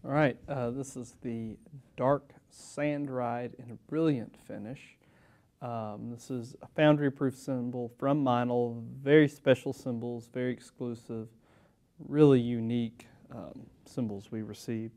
All right, this is the Dark Sand Ride in a Brilliant Finish. This is a foundry-proof cymbal from Meinl. Very special cymbals, very exclusive, really unique cymbals we received.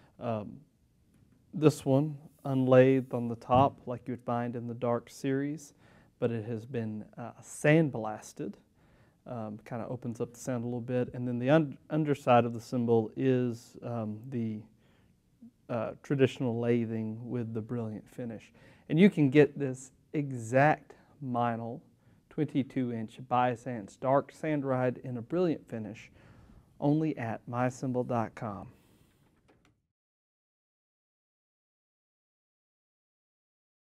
This one unlathed on the top like you would find in the Dark series, but it has been sandblasted. Kind of opens up the sound a little bit. And then the underside of the cymbal is the traditional lathing with the brilliant finish. And you can get this exact Meinl 22-inch Bias Ants Dark Sand Ride in a brilliant finish only at mycymbal.com.